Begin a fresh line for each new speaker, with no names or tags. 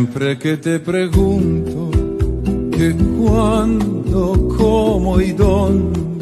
Siempre que te pregunto que cuándo, cómo y dónde,